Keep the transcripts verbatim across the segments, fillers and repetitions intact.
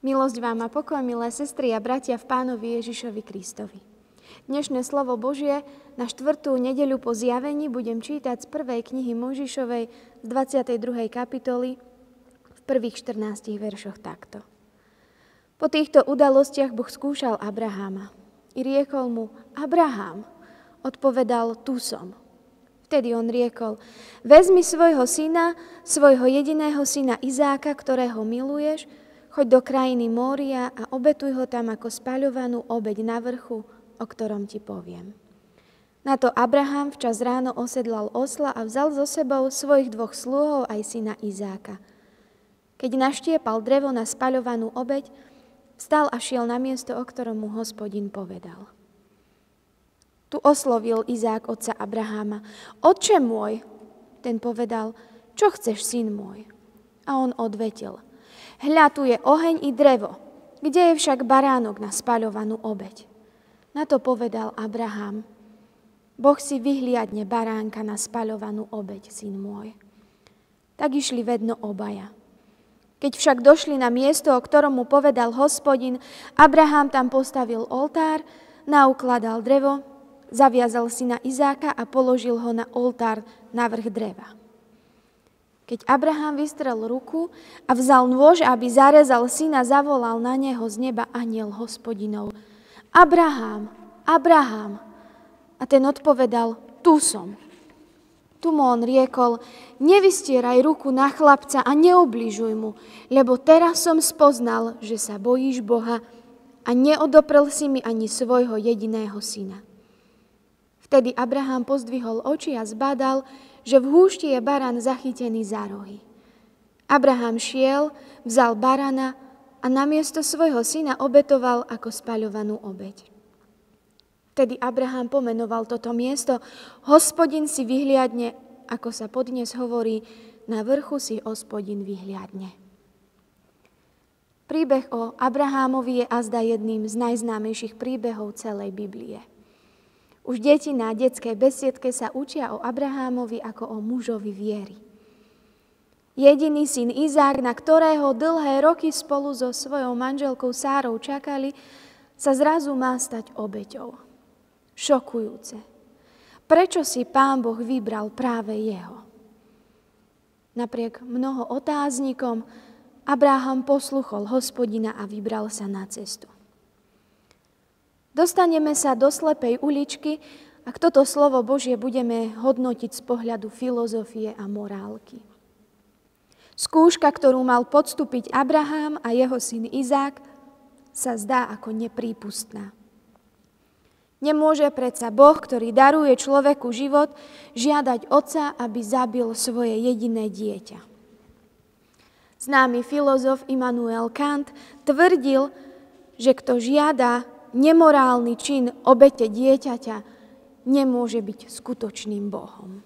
Milosť vám a pokoj, milé sestry a bratia v Pánovi Ježišovi Kristovi. Dnešné slovo Božie na štvrtú nedeľu po zjavení budem čítať z prvej knihy Mojžišovej z dvadsiatej druhej kapitoly v prvých štrnástich veršoch takto. Po týchto udalostiach Boh skúšal Abraháma i riekol mu: Abrahám, odpovedal: tu som. Vtedy on riekol: vezmi svojho syna, svojho jediného syna Izáka, ktorého miluješ, choď do krajiny Mória a obetuj ho tam ako spaľovanú obeť na vrchu, o ktorom ti poviem. Na to Abraham včas ráno osedlal osla a vzal so sebou svojich dvoch sluhov aj syna Izáka. Keď naštiepal drevo na spaľovanú obeť, vstal a šiel na miesto, o ktorom mu Hospodin povedal. Tu oslovil Izák otca Abraháma: Otče môj, ten povedal: čo chceš, syn môj? A on odvetil: hľa, tu je oheň i drevo, kde je však baránok na spaľovanú obeť? Na to povedal Abraham: Boh si vyhliadne baránka na spaľovanú obeť, syn môj. Tak išli vedno obaja. Keď však došli na miesto, o ktorom mu povedal Hospodin, Abraham tam postavil oltár, naukladal drevo, zaviazal syna Izáka a položil ho na oltár na vrch dreva. Keď Abraham vystrel ruku a vzal nôž, aby zarezal syna, zavolal na neho z neba anjel Hospodinov: Abraham, Abraham. A ten odpovedal: tu som. Tu mu on riekol: nevystieraj ruku na chlapca a neubližuj mu, lebo teraz som spoznal, že sa bojíš Boha a neodoprel si mi ani svojho jediného syna. Vtedy Abraham pozdvihol oči a zbadal, že v húšti je barán zachytený za rohy. Abraham šiel, vzal barana a namiesto svojho syna obetoval ako spaľovanú obeť. Vtedy Abraham pomenoval toto miesto: Hospodin si vyhliadne, ako sa podnes hovorí, na vrchu si Hospodin vyhliadne. Príbeh o Abrahámovi je azda jedným z najznámejších príbehov celej Biblie. Už deti na detskej besiedke sa učia o Abrahámovi ako o mužovi viery. Jediný syn Izák, na ktorého dlhé roky spolu so svojou manželkou Sárou čakali, sa zrazu má stať obeťou. Šokujúce. Prečo si Pán Boh vybral práve jeho? Napriek mnoho otáznikom Abraham posluchol Hospodina a vybral sa na cestu. Dostaneme sa do slepej uličky, ak toto slovo Božie budeme hodnotiť z pohľadu filozofie a morálky. Skúška, ktorú mal podstúpiť Abraham a jeho syn Izák, sa zdá ako neprípustná. Nemôže predsa Boh, ktorý daruje človeku život, žiadať otca, aby zabil svoje jediné dieťa. Známy filozof Immanuel Kant tvrdil, že kto žiada nemorálny čin obete dieťaťa, nemôže byť skutočným Bohom.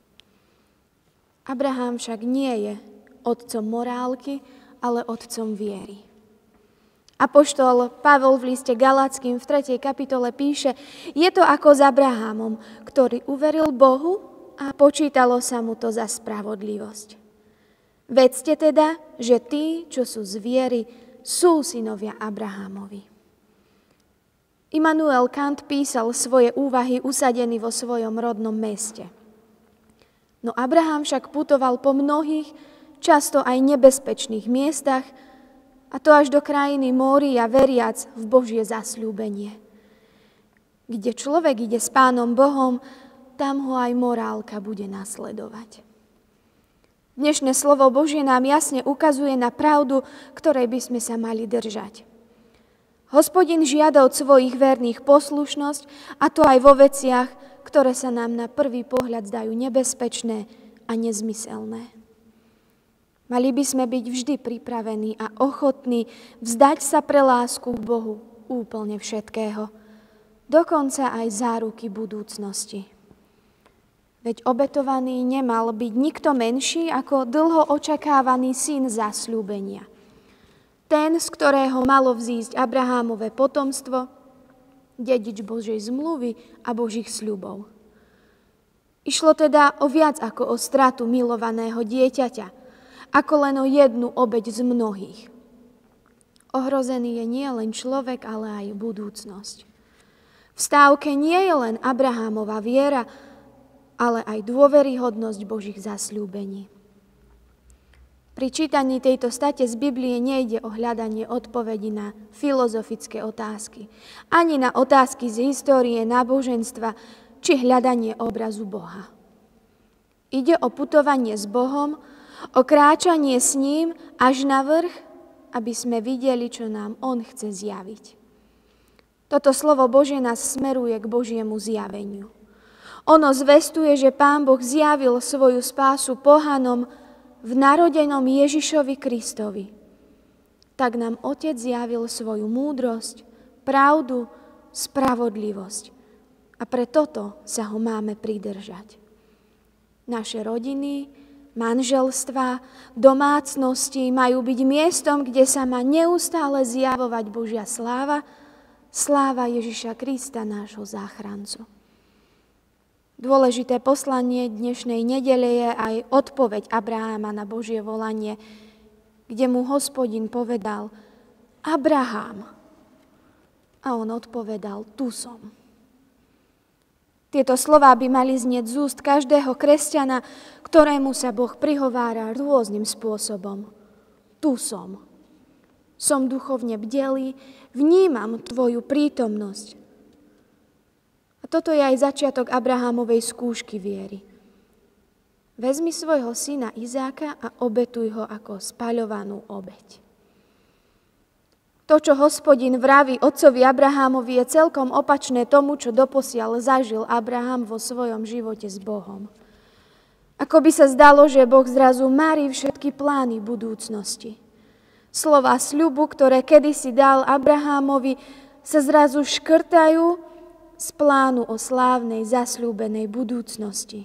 Abraham však nie je otcom morálky, ale otcom viery. Apoštol Pavol v liste Galatským v tretej kapitole píše: je to ako s Abrahamom, ktorý uveril Bohu a počítalo sa mu to za spravodlivosť. Vedzte teda, že tí, čo sú z viery, sú synovia Abrahámovi. Immanuel Kant písal svoje úvahy usadený vo svojom rodnom meste. No Abraham však putoval po mnohých, často aj nebezpečných miestach, a to až do krajiny Mória, veriac v Božie zasľúbenie. Kde človek ide s Pánom Bohom, tam ho aj morálka bude nasledovať. Dnešné slovo Božie nám jasne ukazuje na pravdu, ktorej by sme sa mali držať. Hospodin žiada od svojich verných poslušnosť, a to aj vo veciach, ktoré sa nám na prvý pohľad zdajú nebezpečné a nezmyselné. Mali by sme byť vždy pripravení a ochotní vzdať sa pre lásku k Bohu úplne všetkého, dokonca aj záruky budúcnosti. Veď obetovaný nemal byť nikto menší ako dlho očakávaný syn zasľúbenia. Ten, z ktorého malo vzísť Abrahámové potomstvo, dedič Božej zmluvy a Božích sľubov. Išlo teda o viac ako o stratu milovaného dieťaťa, ako len o jednu obeť z mnohých. Ohrozený je nie len človek, ale aj budúcnosť. V stávke nie je len Abrahámova viera, ale aj dôveryhodnosť Božích zasľúbení. Pri čítaní tejto state z Biblie nejde o hľadanie odpovedí na filozofické otázky, ani na otázky z histórie náboženstva, či hľadanie obrazu Boha. Ide o putovanie s Bohom, o kráčanie s ním až na vrch, aby sme videli, čo nám On chce zjaviť. Toto slovo Božie nás smeruje k Božiemu zjaveniu. Ono zvestuje, že Pán Boh zjavil svoju spásu pohanom v narodenom Ježišovi Kristovi. Tak nám Otec zjavil svoju múdrosť, pravdu, spravodlivosť. A pre toto sa ho máme pridržať. Naše rodiny, manželstvá, domácnosti majú byť miestom, kde sa má neustále zjavovať Božia sláva, sláva Ježiša Krista, nášho záchrancu. Dôležité poslanie dnešnej nedele je aj odpoveď Abraháma na Božie volanie, kde mu Hospodin povedal: Abraham. A on odpovedal: tu som. Tieto slová by mali znieť z úst každého kresťana, ktorému sa Boh prihovára rôznym spôsobom. Tu som. Som duchovne bdelý, vnímam tvoju prítomnosť. A toto je aj začiatok Abrahámovej skúšky viery. Vezmi svojho syna Izáka a obetuj ho ako spaľovanú obeť. To, čo Hospodin vraví otcovi Abrahámovi, je celkom opačné tomu, čo doposiaľ zažil Abraham vo svojom živote s Bohom. Ako by sa zdalo, že Boh zrazu marí všetky plány budúcnosti. Slová sľubu, ktoré kedysi dal Abrahámovi, sa zrazu škrtajú z plánu o slávnej, zasľúbenej budúcnosti.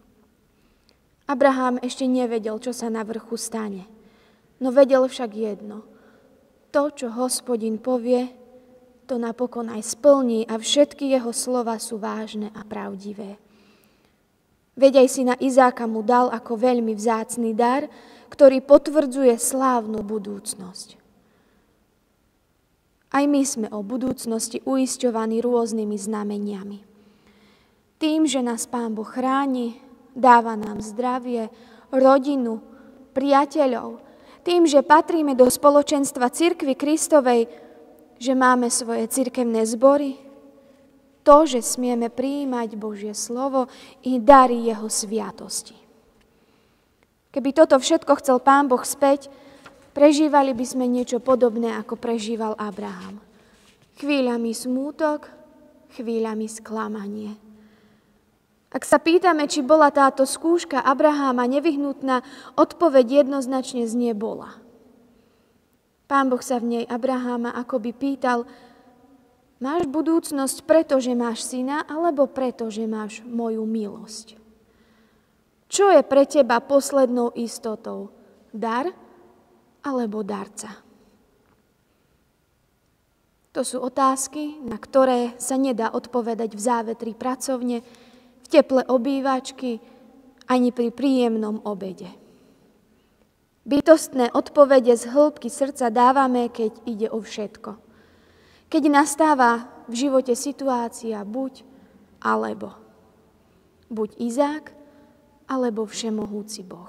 Abraham ešte nevedel, čo sa na vrchu stane, no vedel však jedno. To, čo Hospodin povie, to napokon aj splní a všetky jeho slova sú vážne a pravdivé. Veď aj syna Izáka mu dal ako veľmi vzácny dar, ktorý potvrdzuje slávnu budúcnosť. Aj my sme o budúcnosti uisťovaní rôznymi znameniami. Tým, že nás Pán Boh chráni, dáva nám zdravie, rodinu, priateľov. Tým, že patríme do spoločenstva Cirkvi Kristovej, že máme svoje cirkevné zbory. To, že smieme prijímať Božie slovo i dary jeho sviatosti. Keby toto všetko chcel Pán Boh späť, prežívali by sme niečo podobné, ako prežíval Abraham. Chvíľami smútok, chvíľami sklamanie. Ak sa pýtame, či bola táto skúška Abraháma nevyhnutná, odpoveď jednoznačne znie bola. Pán Boh sa v nej Abraháma akoby pýtal: máš budúcnosť preto, že máš syna, alebo preto, že máš moju milosť? Čo je pre teba poslednou istotou? Dar alebo darca? To sú otázky, na ktoré sa nedá odpovedať v závetri pracovne, v teple obývačky, ani pri príjemnom obede. Bytostné odpovede z hĺbky srdca dávame, keď ide o všetko. Keď nastáva v živote situácia buď alebo. Buď Izák, alebo všemohúci Boh.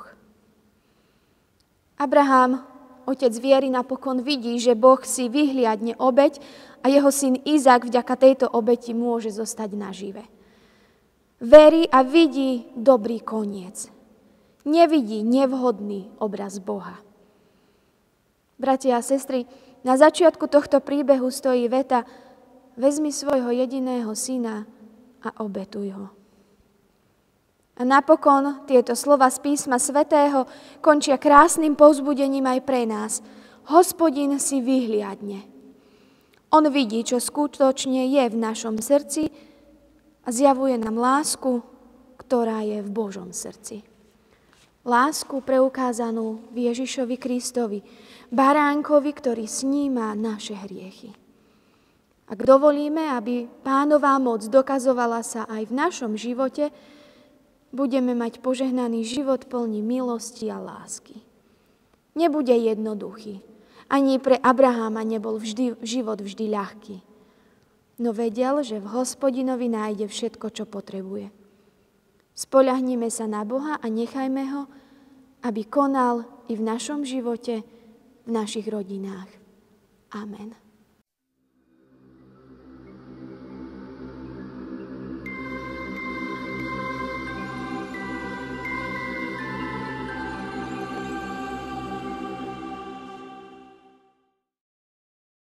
Abraham, otec viery, napokon vidí, že Boh si vyhliadne obeť a jeho syn Izák vďaka tejto obeti môže zostať nažive. Verí a vidí dobrý koniec. Nevidí nevhodný obraz Boha. Bratia a sestry, na začiatku tohto príbehu stojí veta: vezmi svojho jediného syna a obetuj ho. A napokon tieto slova z písma svätého končia krásnym povzbudením aj pre nás. Hospodin si vyhliadne. On vidí, čo skutočne je v našom srdci a zjavuje nám lásku, ktorá je v Božom srdci. Lásku preukázanú v Ježišovi Kristovi, baránkovi, ktorý sníma naše hriechy. Ak dovolíme, aby Pánova moc dokazovala sa aj v našom živote, budeme mať požehnaný život plný milosti a lásky. Nebude jednoduchý, Ani pre Abraháma nebol vždy, život vždy ľahký. No vedel, že v Hospodinovi nájde všetko, čo potrebuje. Spoľahnime sa na Boha a nechajme ho, aby konal i v našom živote, v našich rodinách. Amen.